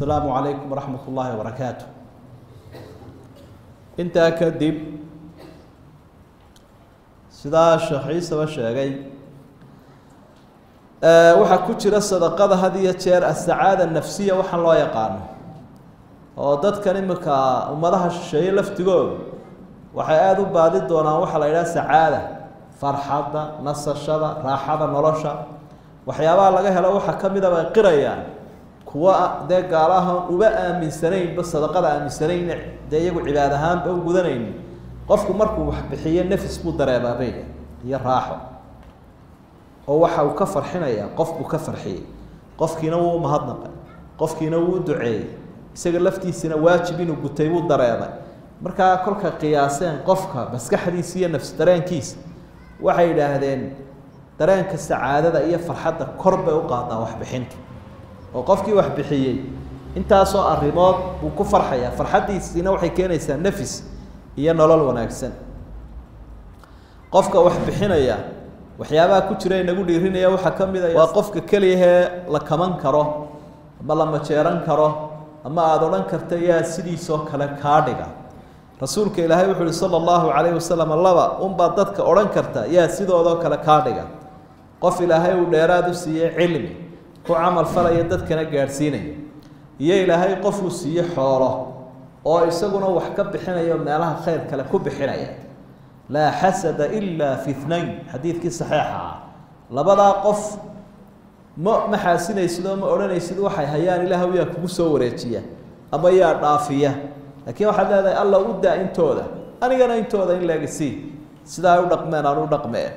السلام عليكم ورحمة الله وبركاته. انت كدب سدا الشيخ عيسى وشاقي waxaa ku jira sadaqada had iyo jeer as-sacaada nafsiya waxa loo yaqaan oo dadkan imika ummadaha shisheeye laftigooda waxay aad u baadi doonaan waxa la yiraahdo sacaada farxada nasashada raaxada nolosha waxyaabaha laga helo waxa kamid ah qirayaan kuwa de gaalaha uba aaminsanayn ba sadaqada aaminsanayn de iyagu cibaad ahaan ba u gudanayn qofku markuu wax bixiyo nafis buu dareemaa iyo raaxo oo waxa uu ka farxinaya qofku ka farxiyay qofkiina wuu mahadnaqay qofkiina wuu duceeyay isaga laftiisina waajib inuu gutay uu dareemay marka kolka qiyaaseen qofka maskaxdiisa iyo nafs dareenkiisa waxay yiraahdeen dareenka sacaadada iyo farxadda kor bay u qaadaa wax bixinta oo qofkii wax bixiyay intaas oo arrimood uu ku farxaya farxadiisina waxay keenaysaa nafis iyo nolol wanaagsan qofka wax bixinaya waxyaabaha ku jira inagu dhiirinaya waxa kamid ah waa qofka kaliya la kaman karo ama la majeeran karo ama aad oran karta yaa sidiisoo kale ka dhiga rasuulka ilaahay wuxuu sallallahu alayhi wasallam laba ba dadka oran karta yaa sidoodo kale ka dhiga qof ilaahay uu dheeraad u siiyay cilmi ku amal falaya dadkana gaarsiinay iyo ilaahay qof uu siiyay xoolo oo isaguna wax ka bixinayo meelaha khayr kale ku bixinaya لا حسد إلا في اثنين حديث كي صحيحة لبدا قف ما حاسين يسدو ما أوران يسدو حي هيان إله ويا كوسو وريتيا أما يا رافية لكن واحد هذا الله ودا إنتو ذا أنا جانا إنتو ذا إلا قسي سدا ودقمان أنا ودقمان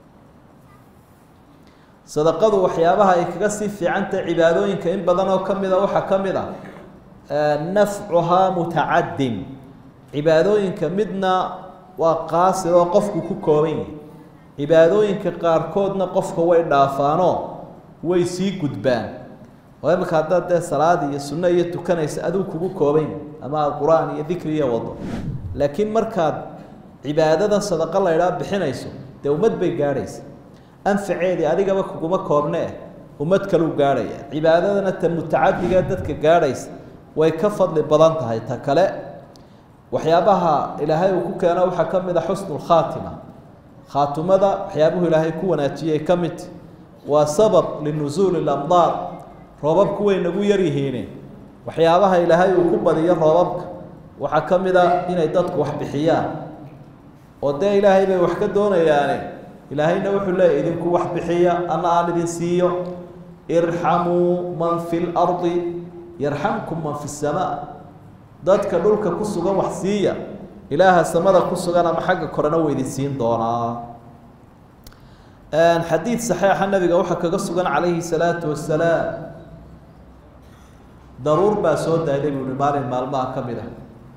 صدقة وحيابها يكسي في عنت عبادوين كإن بدنا وكم ذا وحكم ذا نفعها متعد عبادوين كمدنا وقاصر وقفك كوكوين عبادوينك قاركودنا قفك way dhaafaano way sii gudbaan oo marka hadda salaad iyo sunna iyo tukanaysa aduu kugu koobayn ama quraan iyo dhikri iyo wado laakiin marka cibaadada sadaqa la yiraahdo bixinayso de umad bay gaaraysa anfaceedi adigaba kuguma koobnee umad kale u gaaraya cibaadadana tan mutaaddiga dadka gaaraysa way ka fadli badan tahay ta kale waxyaabaha ilaahay uu ku keenay waxa kamid ah husnul khaatima khaatumada waxyaabuhu ilaahay ku wanaajiyay kamid waa sabab linuzul al-amdar roobabku way nagu yar yihiin waxyaabaha ilaahay uu ku badiyo roobabka waxa kamid ah inay dadku wax bixiyaan oo de ilaahay bay wax ka doonayaan ilaahayna wuxuu leeyahay idinku wax bixiya ana aan idin siiyo irhamu man fil ardi yarhamkum man fis samaa dadka dhulka ku sugan wax siiya ilaaha samada ku sugan ama xagga korana weydiin doonaa xadiid saxiix nabiga waxa kaga sugan calayhi salaatu wassalaam daruur baa soo daaday buu maalin maalmaha kamid ah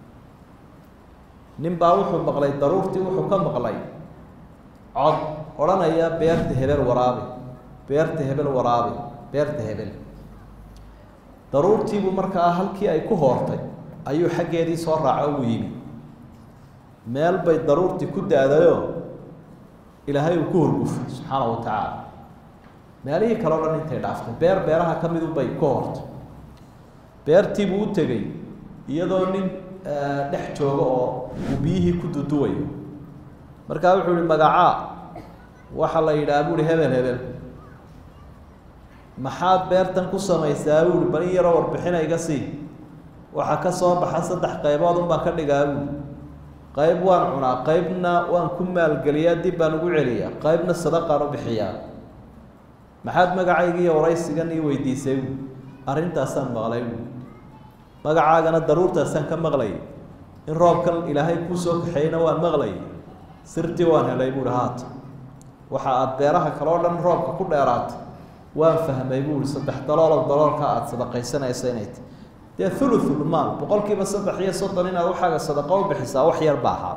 nin baa wuxuu maqlay daruurtii wuxuu ka maqlay cod oranaya beerta hebel waraabi beerta hebel waraabi beerta hebel daruurtii buu markaa halkii ay ku hoortay ayuu xaggeedii soo raaco u yimi meel bay daruurtii ku daadayo ilaahay uu ku horgufay subxaanahu wa tacaala meelihii kale oo dhan intay dhaaftay beeraha ka mid u bay ku hortay beertii buu u tegey iyadoo nin dhex jooga oo uu biyihii ku duduwayo markaa wuxuu yihi magacaa waxa la yidhaha buuhi hebel hebel maxaad beertan ku samaysaa buuhi bal in yaroo warbixina iga sii waxa ka soo baxa saddex qaybood baan ka dhigaa qayb waan cunaa qaybna waan ku maalgeliyaa dib baan ugu celiyaa qaybna sadaqaan u bixiyaa maxaad magacayga iyo waraysigan ii weydiisay arrintaasaan maqlay magacaagana daruurtaasaan ka maqlay in roobkan ilaahay ku soo kaxeeyna waan maqlay sirtii waan helay buuri haat waxa aad beeraha kale oo dhan roobka ku dheeraatay waan fahmay buuri saddex daloolka aad sadaqaysanaysa inay ده ثلث المال بقول كيف صدق هي صدق إن أروح حاجة صدقة وبحسها وحير باها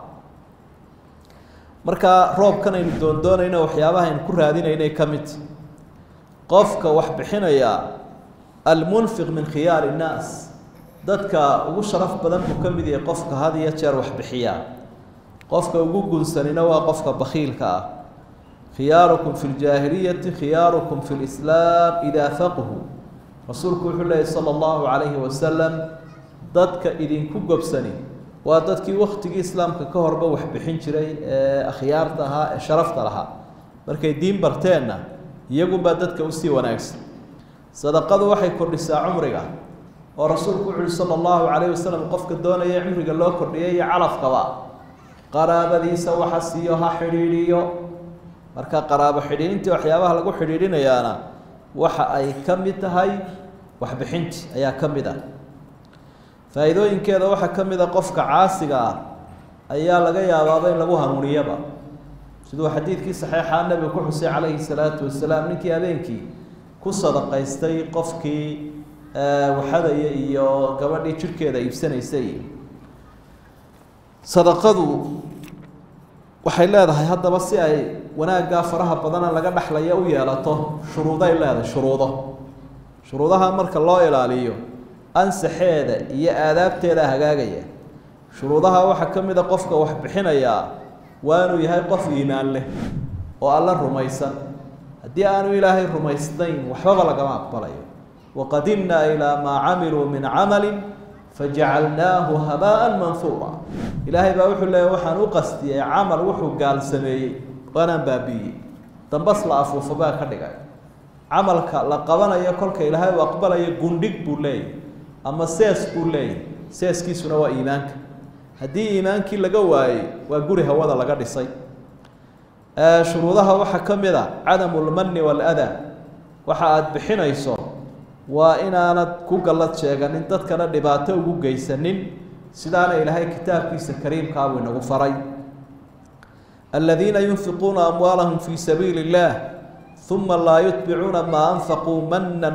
مركا روب كان يدون هنا وحيابها إن كل هذين هنا كمت قفك وحبحنا يا المنفق من خيار الناس ذاتك وشرف بدن مكمل يا قفك هذه يشر وحبحيا قفك وجوج سنين وقفك بخيل كا خياركم في الجاهلية خياركم في الإسلام إذا فقهوا rasuulku wuxuu leeyahay sala allahu calayhi wasalam dadka idinku gobsani waa dadkii waqtigii islaamka ka horba wax bixin jiray ee akhyaarta ahaa ee sharafta lahaa markay diin barteenna iyagunbaa dadka usii wanaagsan sadaqadu waxay kordhisaa cumriga oo rasuulku wuxuu yihi sala allahu calayhi wasalam qofka doonaya cumriga loo kordhiyay iyo calafkaba qaraabadiisa waxa siiyo ha xidhiidhiyo marka qaraabo xidhiidhintii waxyaabaha lagu xidhiidhinayaana waxa ay ka mid tahay waxbixintii ayaa ka mid ah faa'iidooyinkeeda waxaa ka mid ah qofka caasiga ah ayaa laga yaabaaba in lagu hanuuniyaba siduu xadiidkii saxiixa nabiga ku xusay calayhi salaatu wasalaam ninkii habeenkii ku sadaqaystay qofkii waxadaya iyo gabadhii jirkeeda iibsanaysay sadaqadu waxay leedahay haddaba si ay wanaaggaa faraha badana laga dhexlaya u yeelato shuruuday leedahay shuruudaha marka loo ilaaliyo ansaxeeda iyo aadaabteeda hagaagaya shuruudaha waxaa ka mid a qofka wax bixinayaa waa inuu yahay qof iimaan leh oo alla rumaysan haddii aanu ilaahay rumaysnayn waxbaba lagama aqbalayo waqadimnaa ilaa maa camiluu min camalin fajacalnaahu habaa'an manhuura ilaahay baa wuxuu leeyahy waxaan u qastiyey camal wuxuu gaal sameeyey waanaan baabi'iyey dambas la afuufo baa ka dhigay camalka la qabanayo kolka ilaahay uu aqbalayo gundhig buu leeyahy ama sees buu leeyahy seeskiisuna waa iimaanka haddii iimaankii laga waayey waa guri hawada laga dhisay shuruudaha waxaa ka mid a cadamu lmanni waaladaa waxa aada bixinayso waa inaanad ku gallad sheeganin dadkana dhibaato ugu geysanin sidaana ilaahay kitaabkiisa kariimkaa buu inagu faray aladiina yunfiquuna amwaalahum fii sabiili اllah uma laa yutbicuuna maa anfaquu manan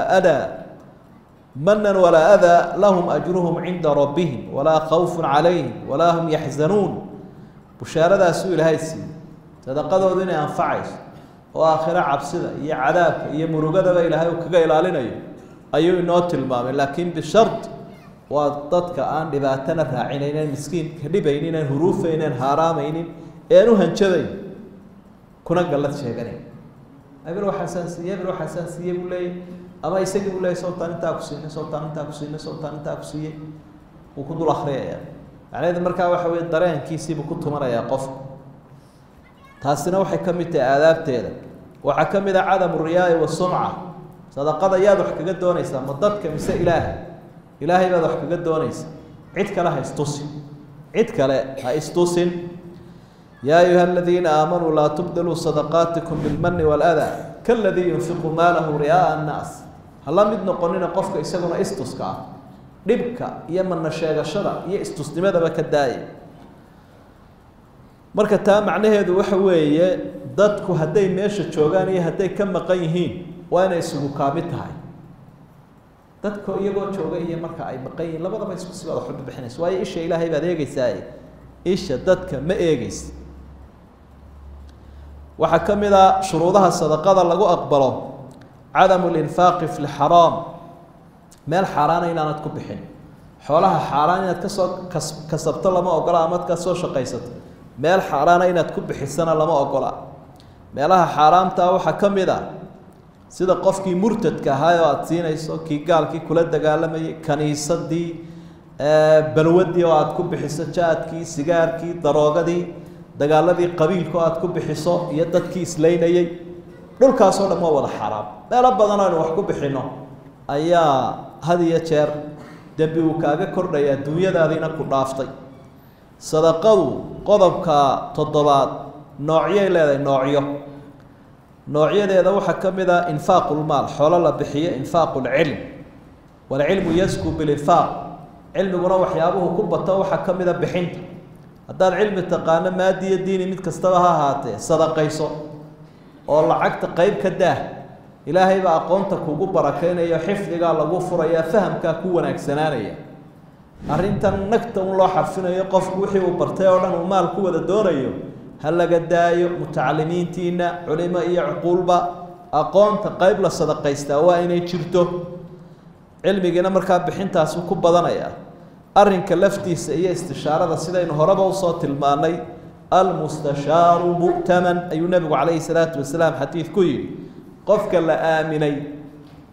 walaa adaa lahum ajruhum cinda rabbihim walaa khawfun calayhim walaa hum yaxzanuun bushaaradaasuu ilaahay siiyey sadaqadoodu inay anfacayso oo aakhiro cabsida iyo cadaabka iyo murugadaba ilaahay uu kaga ilaalinayo ayuu inoo tilmaamay laakiin bishart waa dadka aan dhibaatana raacinaynen miskiinka dhibaynin aan huruufaynen haaraamaynin ean u hanjadayn kuna gallad sheeganayn hebel waxaasaan siiyey hebel waxaasaan siiyey buu leeyahy ama isagii buu leeyahy sawtaan intaa ku siinay sawtaan intaa ku siinay sawtaan intaa ku siiyey wuu ku dul akriyaya macnaheedu markaa waxa weye dareenkiisiibuu ku tumanayaa qofka taasina waxay ka mid tahay aadaabteeda waxaa ka mid ah cadamu riyaai wasumca sadaqada yaad wax kaga doonaysaa ma dadka mise ilaahay baad wax kaga doonaysaa cid kale ha istusin cid kale ha istusin yaa ayuha aladiina aamanuu laa tubdiluu sadaqaatikum bilmani waaladaa kaladii yunfiqu maalahu riyaaa annaas ha la mid noqonina qofka isaguna istuska ah dhibka iyo mana sheegashada iyo istusnimadaba ka daaya marka taa macnaheedu waxa weeye dadku hadday meesha joogaan iyo hadday ka maqan yihiin waa inay isugu kaamid tahay dadka iyagoo jooga iyo marka ay maqan yihiin labadaba isku si baad wax u bixinaysa waayo isha ilaahay baad eegeysaa isha dadka ma eegeysa waxaa ka mid a shuruudaha sadaqada lagu aqbalo cadamu linfaaqi fi lxaraam meel xaaraana inaanad ku bixin xoolaha xaaraan inaad kasoo kasabto lama ogola amaad kasoo shaqaysato meel xaaraana inaad ku bixisana lama ogola meelaha xaaraamtaa waxaa ka mid a sida qofkii murtadka ahaa oo aada siinayso kii gaalkii kula dagaalamayay kaniisadii balwadii oo aada ku bixiso jaadkii sigaarkii daroogadii dagaaladii qabiilka oo aada ku bixiso iyo dadkii islaynayey dhulkaasoo dhan waa wada xaaraam meelo badan aynu wax ku bixinno ayaa had iyo jeer dembi uu kaaga kordhaya adduunyadaadiina ku dhaaftay sadaqadu qodobka 7 noocyay leedahay noocyadeeda waxaa ka mid ah infaaqulmaal xoolo la bixiyo infaaqulcilm walcilmu yasku bilinfaaq cilmiguna waxyaabuhu ku bato waxaa ka mid a bixinta haddaad cilmi taqaano maadiyo diini mid kastaba ha ahaatee sadaqayso oo lacagta qeyb ka daah ilaahay baa aqoonta kugu barakaynayo xifdigaa lagu furaya fahamkaa ku wanaagsanaanaya arrintan nagta un loo xarfinayo qofku wixii uu bartay oo dhan uu maal ku wada doonayo ha laga daayo mutacalimiintiina culimo iyo cuquulba aqoonta qeyb la sadaqaystaa waa inay jirto cilmigiina markaa bixintaasi ku badanaya arrinka laftiisa iyo istishaarada sidaynu horeba usoo tilmaanay almustashaaru mu'taman ayuu nabigu calayhi salaatu wasalaam xadiid ku yidhi qofka la aaminay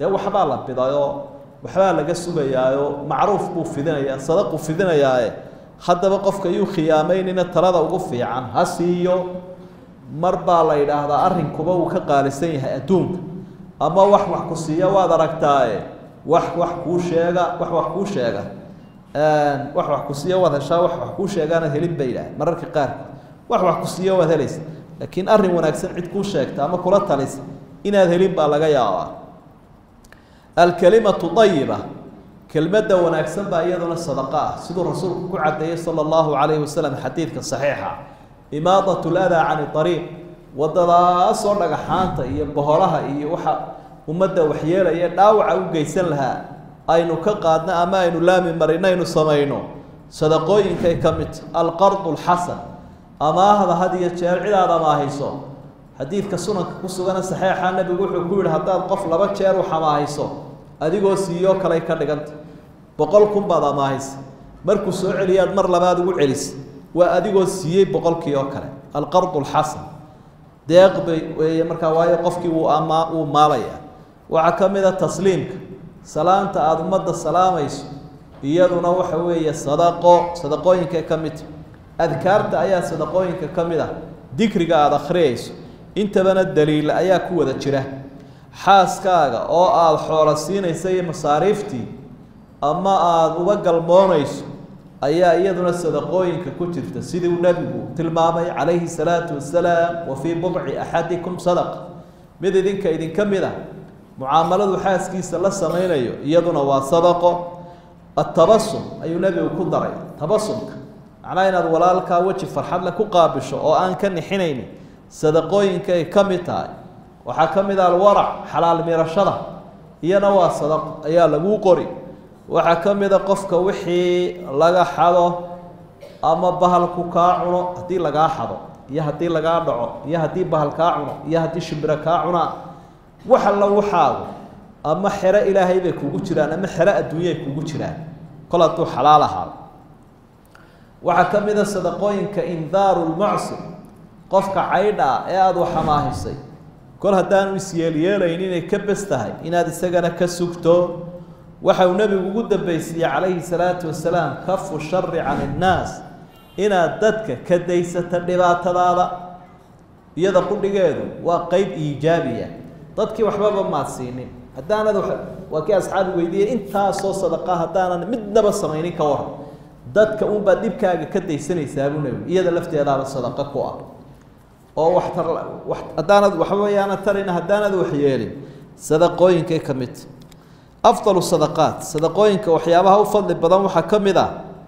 dee waxbaa la bidayoo waxbaa laga sugayaayo macruuf buu fidinayaa sadaquu fidinayaae haddaba qofka yuu khiyaamaynina talada ugu fiican ha siiyo mar baa la yidhaahdaa arrinkuba uu ka qaalisan yahay adduunka ama wax ku siiya waad aragtaaye wax kuu sheega wax kuu sheega wax ku siiya waad heshaa wax kuu sheegaana helin bay yidhaah mararka qaarkood wax ku siiya waad helaysa laakiin arrin wanaagsan cid kuu sheegta ama kula talisa inaad helin baa laga yaabaa alkalimatu ayiba kelmadda wanaagsan baa iyaduna sadaqa ah siduu rasuulku ku caddeeyey sala allahu calayhi wasalam xadiidka saxiixa imaadat ladaa cani ariiq wadadaasoo dhagaxaanta iyo boholaha iyo waxa ummadda waxyeelaya dhaawaca u geysan lahaa aynu ka qaadno ama aynu laami marinaynu samayno sadaqooyinkay ka mid alqardu alxasan amaahda had iyo jeer cidaad amaahayso xadiidka sunanka ku sugana saxiixa nebigu wuxuu ku yidhi haddaad qof 2 jeer wax amaahayso adigoo siiyoo kale ka dhiganta 100 kun baad amaahaysa markuu soo celiyaad mar labaad ugu celis waa adigoo siiyey 100 oo kale alqardu alxasan deeq bay weeye markaa waayo qofkii uu maalaya waxaa ka mid a tasliimka salaanta aada ummadda salaamayso iyaduna waxa weeye sadaqooyinka ka mid adkaarta ayaa sadaqooyinka ka mid ah dikriga aada akhriyayso intabana daliil ayaa ku wada jira xaaskaaga oo aada xoolo siinaysa iyo masaariiftii ama aada uga galmoonayso ayaa iyaduna sadaqooyinka ku jirta sidii uu nabigu tilmaamay calayhi salaatu wasalaam wa fii budci axadikum sadaqa mid idinka mid ah mucaamaladu xaaskiisa la samaynayo iyaduna waa sadaqo atabasum ayuu nabigu ku daray tabasumka macnaha inaad walaalkaa weji farxad leh ku qaabisho oo aan ka nixinaynin sadaqooyinka ay ka mid tahay waxaa ka mid ah alwarac xalaal mirashada iyana waa sadaqo ayaa lagu qori waxaa ka mid a qofka wixii laga xado ama bahalku kaa cuno haddii lagaa xado iyo haddii lagaa dhaco iyo haddii bahal kaa cuno iyo haddii shimbiro kaa cunaa wax alla waxaagu ama xero ilaahay bay kugu jiraan ama xero adduunyay kugu jiraan kol hadduu xalaal ahaado waxaa ka mid a sadaqooyinka indaaru lmucsir qofka caydha ee aada wax amaahisay kol haddaanu isyeelyeelayn inay ka bes tahay inaad isagana ka sugto waxa uu nabigu ugu dambeysiyay calayhi salaatu wasalaam kafu shari can innaas inaad dadka ka daysata dhibaatadaada iyada qudhigeedu waa qeyb iijaabiya dadkii waxbaba maad siinin haddaanad waa kii asxaabi weydiiyey intaasoo sadaqa haddaanan midnaba samaynin ka waran dadka unbaad dhibkaaga ka daysanaysaa buu nabigu iyada lafteedaaba sadaqa ku ah oo haddaanad waxba yaana tarina haddaanad waxyeelin sadaqooyinkay ka mid afdalu sadaqaat sadaqooyinka waxyaabaha u fadli badan waxaa ka mid ah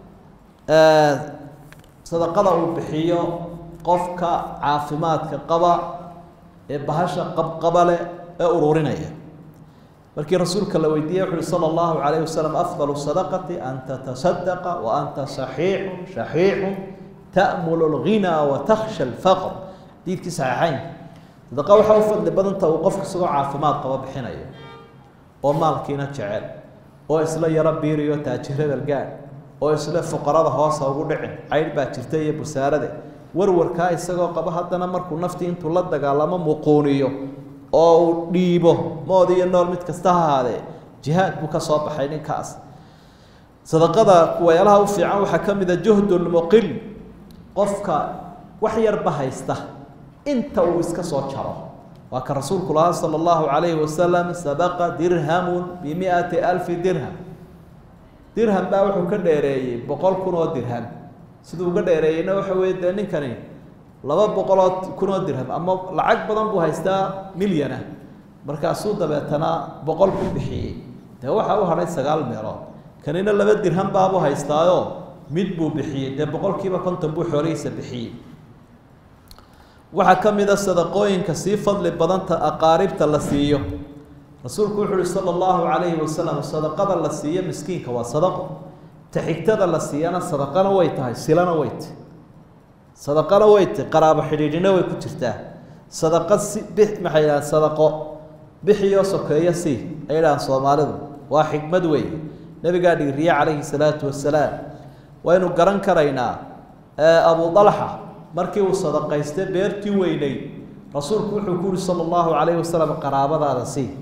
sadaqada uu bixiyo qofka caafimaadka qaba ee bahasha qabqaba leh ee ururinaya markii rasuulka la weydiiyey wuxuu yihi sala allahu calayhi wasalam afdalu sadaqati an tatasadaqa wa anta shaxiixun ta'mulu alghinaa wa takhsha alfaqr diidkii saxiixayn sadaqa waxaa u fadli badanta uu qofka isagoo caafimaad qaba bixinayo oo maalkiina jecel oo isla yaro biiriyo taajirada gaar oo isla fuqarada hoos ugu dhicin cayd baa jirta iyo busaarade warwarkaa isagoo qaba haddana markuu naftii intuu la dagaalamo muquuniyo oo uu dhiibo mood iyo nool mid kasta ha ahaadee jihaad buu ka soo baxay ninkaas sadaqada kuwayaalaha u fiican waxaa ka mid a juhdulmuqil qofka wax yarba haysta inta uu iska soo jaro waa ka rasuulku lahaa sala allahu calayhi wasalam sabaqa dirhamun bi100,000 dirham dirham baa wuxuu ka dheereeyey 100 kun oo dirham siduu uga dheereeyeyna waxa weeye dee ninkani 200 kun oo dirham ama lacag badan buu haystaa milyana markaasuu dabeetana 100 kun bixiyey dee waxaa u hadhay 9 meelood kanina 2 dirham baabuu haystaayo mid buu bixiyey dee 100kiiba 50 buu xoolihiisa bixiyey waxaa ka mid a sadaqooyinka sii fadli badanta aqaaribta la siiyo rasuulku wuxuu uhi sala allahu calayhi wasalam sadaqada la siiyo miskiinka waa sadaqo taxigtada la siiyana sadaqana way tahay silana way tahay sadaqana way tahay qaraabo xidhiidhina way ku jirtaa sadaqa maxay yidhahaan sadaqo bixiyo sokeeyo sii ay yidhahaan soomaalidu waa xikmad weeye nabigaa dhiiriye calayhi salaatu wasalaam waynu garan karaynaa abu dalxa markii uu sadaqaystay beertii weynayd rasuulku wuxuu ku yiri sallallahu alayhi wasallam qaraabadaada si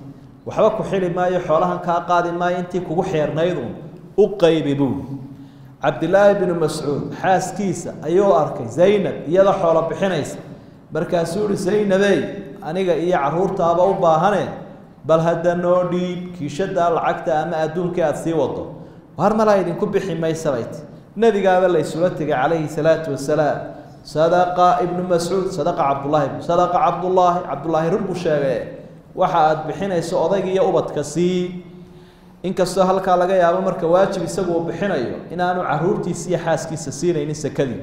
وحبك حلي ما يحولها كقاضي ما ينتي كوحير نيضون أقيببون عبد الله بن مسعود حاس كيسة أيو أركي زينب يلا حول بحنيس بركاسور زينبي أنيقا إيا عرور تابا وباهنين بل هذا نوديب كي شد العقد أما أدون كاد سيوضو وهر ملايين كبحي ما يسويت نبي قابل لي سلطك عليه الصلاة والسلام صدق ابن مسعود صدق عبد الله صدق عبد الله رب الشافعي waxaad bixinayso odayga iyo ubadka si inkastoo halka laga yaabo marka waajib isagu bixinayo inaanu caruurtiisa iyo xaaskiisa siinaynin sakadii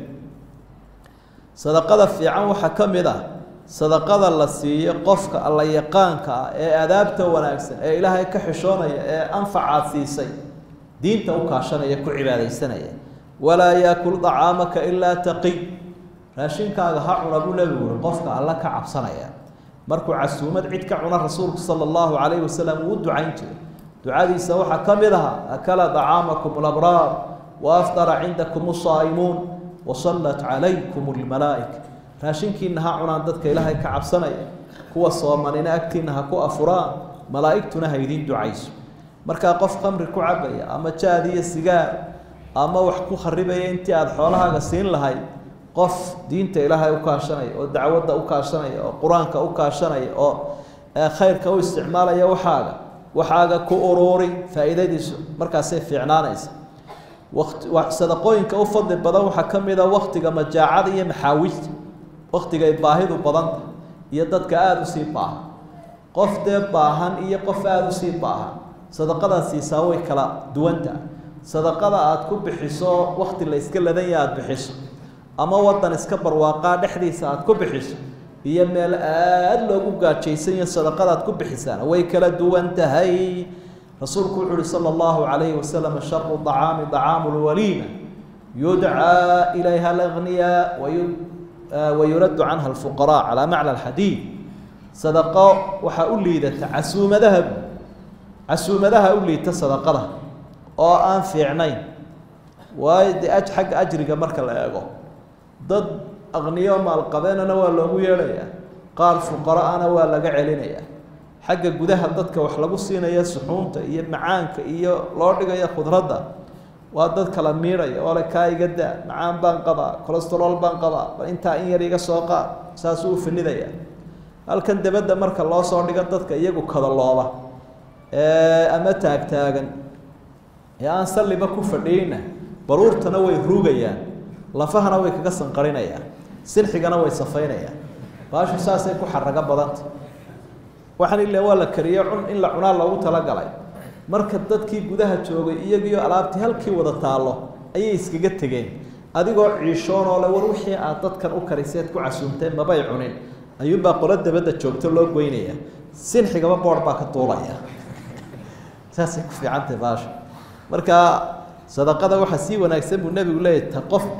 sadaqada fiican waxa kamid ah sadaqada la siiyo qofka alla yaqaanka ee adaabta wanaagsan ee Ilaahay ka xishoonaya ee anfacaad siisay diinta u kaashanaya ku cibaadeysanaya wala yaakul ta'amaka illa taqi raashinkaaga ha cuna buu leeyahay qofka alla ka cabsanaya markuu casuumad cid ka cuna rasuulku sallallahu alayhi wasallam uu ducayn jiray ducadiisa waxa kamid ah akala ta'amakum al-abrar wa aftara 'indakum as-saa'imun wa sallat 'alaykum al-malaa'ika raashinkiina ha cunaan dadka Ilaahay ka cabsanaya kuwa soomanina agtiina ha ku afuraan malaa'igtuna ha idin ducayso marka qof khamri ku cabaya ama jaadiya sigaar ama wax ku kharibaya intii aad xoolahaaga siin lahayd qof diinta Ilaahay u kaashanay oo dacwada u kaashanay oo quraanka u kaashanay oo khayrka u isticmaalaya waxaaga ku ururi faa'iidadiisu markaas ay fiicnaanaysa waqti sadaqooyinka u fadli badan waxa kamid ah waqtiga majaacada iyo maxaawista waqtiga ay baahidu badan iyo dadka aad u sii baahan qof dee baahan iyo qof aad u sii baahan sadaqadaasi way kala duwanta sadaqada aad ku bixiso waqti la iska ladan yaad bixiso ama wadan iska barwaaqa dhexdiisa aad ku bixiso iyo meel aad loogu gaajaysan yahay sadaqada aad ku bixisana way kala duwan tahay rasuulku wuxuu sallallahu alayhi wasallam sharru ta'ami ta'amul walima yud'a ilayha al-aghniya wa yurad 'anha al-fuqara ala ma'na al-hadith sadaqa waxa u liidata casuumadaha u liidata sadaqada oo aan fiicnayn way xaq ajriga marka la eego dad aqniyo maal qabeenana waa loogu yeelaya qaar fuqara ana waa laga celinaya xagga gudaha dadka wax lagu siinaya suxuunta iyo macaanka iyo loo dhigaya khudradda waa dad kala miiray oo la kaayiga daa macaan baan qaba cholesterol baan qaba inta in yar iga soo qaad saas uu finidaya halkan dabada marka loo soo dhigo dadka iyagu kada looba ama taagtaagan aan salliba ku fadhiyna baruurtana way ruugayaan lafahana way kaga sanqarinayaan silxigana way safaynayaan baashu saasay ku xaraga badanta waxaan ilaa waa la kariyo in la cunaa loogu tala galay marka dadkii gudaha joogay iyagiyo alaabtii halkii wada taalo ayay iskaga tageen adigoo ciishoon oo la war wixii aad dadkan u kariseed ku casuumteen mabay cunin ayuunbaa qola dabada joogto loo goynaya silxigaba boodh baa ka duulaya saasay ku fiicantay baashu marka sadaqada waxa si wanaagsan buu nabigu leeyahay ta qof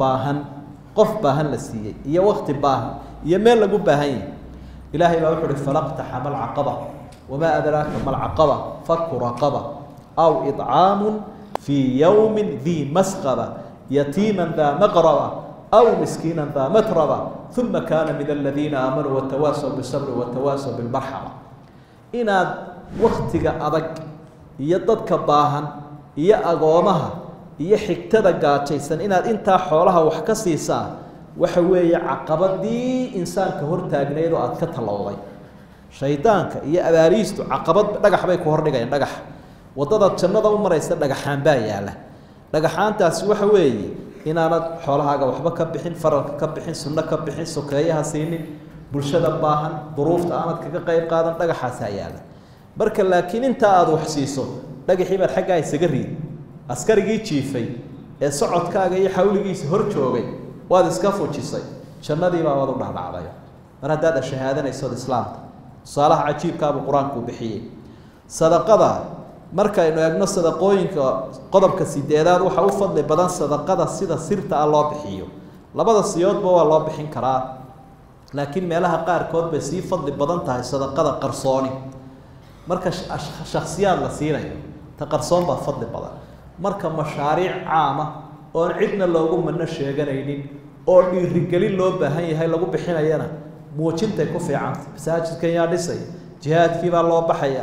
baahan la siiyay iyo waqti baahan iyo meel lagu baahan yahay ilaahay baa wuxuu falaqta hamal aqaba wama adraka mal aqaba fakku raqaba aw id'am fi yawm dhi masqaba yatiman dha maqraba aw miskinan dha matraba thumma kana min alladhina amanu wa tawasaw bis sabr wa tawasaw bil marhama inaad waqtiga adag iyo dadka baahan iyo agoomaha iyo xigtada gaajaysan inaad inta xoolaha wax ka siisaa waxa weeye caqabadii insaanka hor taagneedo aad ka talowday shaydaanka iyo abaariistu caqabad dhagax bay ku hor dhigayaan dhagax wadada jannada u maraysa dhagaxaan baa yaala dhagaxaantaas waxa weeye inaanad xoolahaaga waxba ka bixin faralka ka bixin sunna ka bixin sokeeyaha siinin bulshada baahan duruufta aanad kaga qayb qaadan dhagaxaas yaala marka laakiin inta aad wax siiso dhagaxii baad xagga isaga riid askarigii jiifay ee socodkaaga iyo xawligiisa hor joogay waad iska fujisay jannadii baa wada dhaadhacday mar hadaad shahaadanayso islaamka salaah cajiibka abu quraanku bixiyay sadaqada markaynu eegno sadaqooyinka qodobka sideedaad waxa u fadli badan sadaqada sida sirta loo bixiyo labada siyoodba waa loo bixin karaa laakiin meelaha qaar kood bay si fadli badan tahay sadaqada qarsooni marka shakhsiyaad la siinayo ta qarsoon baa fadli badan marka mashaariic caama oo cidna loogu manna sheeganaynin oo dhiirigelin loo baahan yahay lagu bixinayana muujintay ku fiican masaajidkan yaa dhisay jihaadkii baa loo baxaya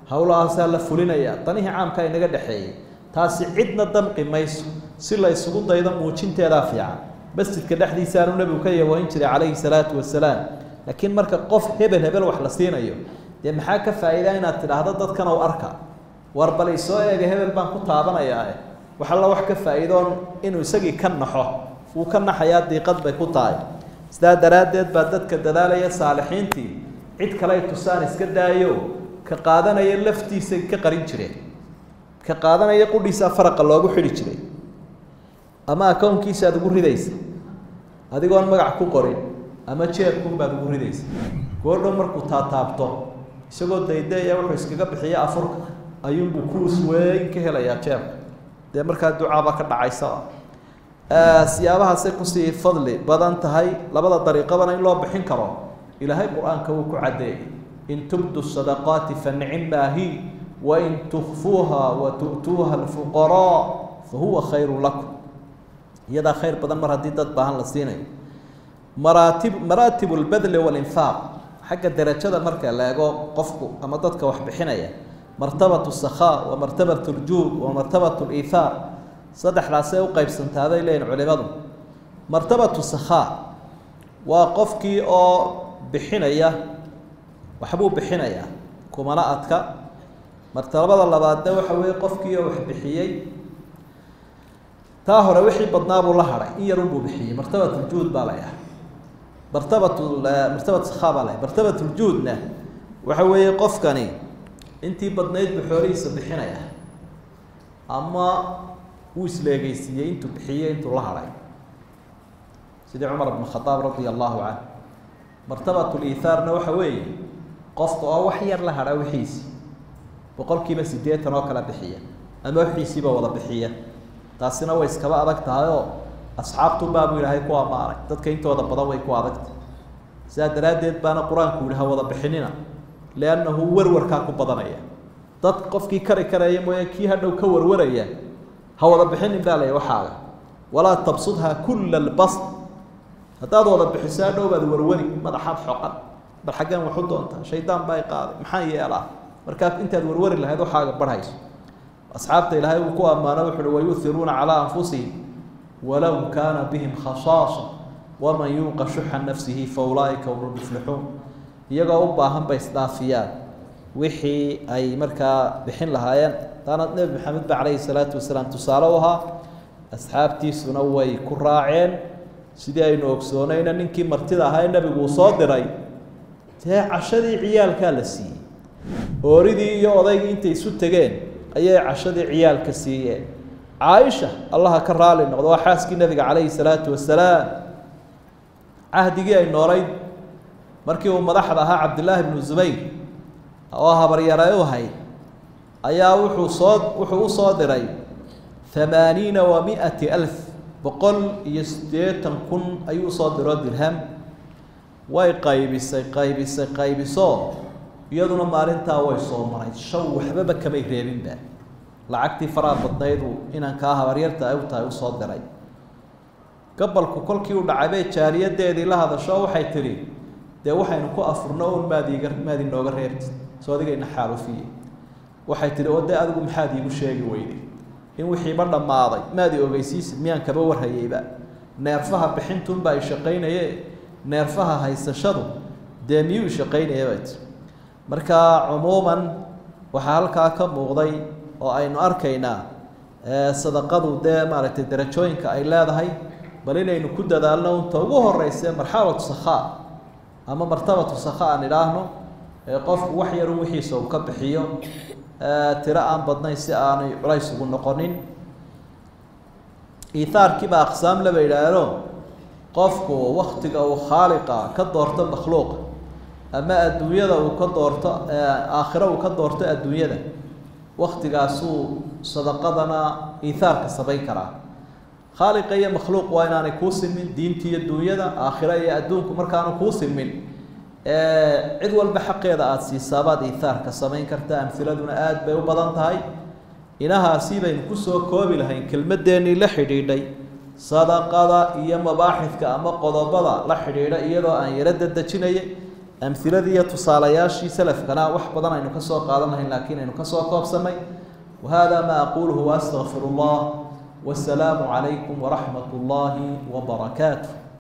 hawlahaasaa la fulinayaa danihii caamka inaga dhexeeyey taasi cidna damqi mayso si la isugu daydo muujinteedaa fiican masjidka dhexdiisaanu nebigu ka yawayn jiray calayhi salaatu wasalaam laakiin marka qof hebel wax la siinayo dee maxaa ka faa'iida inaad tidhaahdo dadkan ou arka war bal isoo eega hebel baan ku taabanayaa wax alla wax ka faa'iidoon inuu isagii ka naxo wuu ka naxayaa diiqad bay ku tahay sidaa daraaddeed baa dadka dadaalaya saalixiintii cid kale ay tusaan iska daayo ka qaadanaya laftiisa ka qarin jireen ka qaadanaya qudhiisa faraqa loogu xidhi jiray ama akoonkiisa aad ugu ridaysa adigoon magac ku qorin ama jeebkun baad ugu ridaysa goordhow markuu taataabto isagoo daydeeya wuxuu iskaga bixiya afurka ayuunbuu kuus weyn ka helayaa jeebka dee markaa ducaaba ka dhacaysa siyaabahaasay kusii fadli badan tahay labada dariiqabana in loo bixin karo ilaahay qur-aanka wuu ku caddeeyey in tubdu sadaqaati fanicmaa hi wain tukfuuha watu'tuuha alfuqaraa fahuwa khayru lakum iyadaa khayr badan mar haddii dad baahan la siinayo maraatib lbadli walinfaaq xagga darajada marka la eego qofku ama dadka wax bixinaya martabatu sakhaa wa martabatu ljuud wa martabatu liithaar saddexdaasay u qaybsantaaday leeyihin culimadu martabatu sakhaa waa qofkii oo bixinaya waxbuu bixinayaa kumana adka martabada labaadna waxa weeye qofkii oo wax bixiyey taa hore wixii badnaa buu la hadhay in yarun buu bixiyey martabatu ljuud baa layahay martabatu sakhaa baa layahay martabatu ljuudna waxa weeye qofkani intii badnayd buu xoolihiisa bixinaya ama wuu isleegeysiiyey intuu bixiyey intuu la hadhay sidii cumar bn khadaab radia allahu canh martabatu liithaarna waxa weeye qofka oo wax yar la hadha wixiisi boqolkiiba 80 oo kala bixiya ama wixiisiiba wada bixiya taasina way iskaba adag tahay oo asxaabtu baabu ilaahay ku amaaray dadka intooda badan way ku adagtay sidaa daraaddeed baana qur-aanku yihi ha wada bixinina liannahu warwarkaa ku badanaya dad qofkii kari karaya mooye kii hadhow ka warwaraya ha wada bixinin baa lay waxaaga walaa tabsudha kulla albasd haddaad wada bixiso hadhow baad warwari madaxaad xoqan bal xaggan waxu doontaa shaydaan baa qaaday maxaa yeelaa markaa intaad warwari lahayd waxaaga barhayso asxaabta ilaahay uu ku ammaano wuxuu wayuuthiruuna calaa anfusihim walow kaana bihim khasaasa waman yuuqa shuxa nafsihi faulaaika hum lmuflixuun iyagoo u baahan bay isdhaafiyaan wixii ay markaa bixin lahaayeen taana nebi maxamed ba calayhi salaatu wasalaam tusaale u ahaa asxaabtiisuna way ku raaceen sidii aynu ogsoonayna ninkii martida ahaa ee nebigu uu soo diray dee cashadii ciyaalkaa la siiyey ooridii iyo odaygii intay isu tegeen ayay cashadii ciyaalka siiyeen caaisha allaha ka raali noqdo waa xaaskii nebiga calayhi salaatu wasalaam cahdigii ay noolayd markii uu madaxda ahaa cabdillaahi bnu zubayr oo habaryare u hayd ayaa wuxuu u soo diray 800,000 180,000 ayuu usoo diroo dirham way qaybiso iyaduna maalintaa way soo maray shaw waxbaba kamay reebinba lacagtii faraha badnaydu inaan kaa habaryarta ay u tahay usoo diray gabalku kolkii uu dhacay bay jaariyadeedii la hadasho waxay tiri dee waxaynu ku afurno un maad inooga reebtid soo adigayna xaalufiye waxay tiri oo dee adigu maxaad iigu sheegi weyday in wixiiba dhammaaday maadi ogeysiisid miyaan kaba warhayeyba neerfaha bixintunbaa i shaqaynaye neerfaha haysashadu dee miyuu shaqaynaya bay tiri marka cumuuman waxaa halkaa ka muuqday oo aynu arkaynaa sadaqadu dee maaragtay darajooyinka ay leedahay bal inaynu ku dadaalno unta ugu horeyse marxalatu sakhaa ama martabatu sakhaa aan idhaahno qofku wax yarun wixiisa uu ka bixiyo tiro aan badnayn si aanay culays ugu noqonin iithaarkiiba aqsaam laba yidhaahdo qofku waktiga uu khaaliqa ka doorto makhluuqa ama adduunyada uu ka doorto aakhiro uu ka doorto adduunyada waktigaasuu sadaqadana iithaarka samayn karaa khaaliqa iyo makhluuq waa inaanay kuu simin diinta iyo duunyada aakhiro iyo adduunku markaanu kuu simin cid walba xaqeeda aada siisaabaad iithaarka samayn karta amhiladuna aada bay u badan tahay inahaasi baynu kusoo koobi lahayn kelmadeennii la xidhiidhay sadaqada iyo mabaaxidka ama qodobada la xidhiidha iyadoo aan yaro dadejinaya amhiladii iyo tusaalayaashii salafkana wax badan aynu ka soo qaadan lahayn laakiin aynu ka soo koobsanay وهذا ما أقوله وأستغفر الله والسلام عليكم ورحمة الله وبركاته.